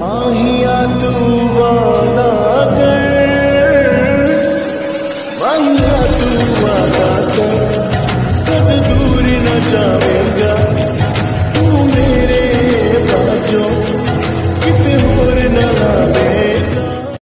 माहिया तू वादा कर, माहिया तू वादा कर, कद दूर न जावे।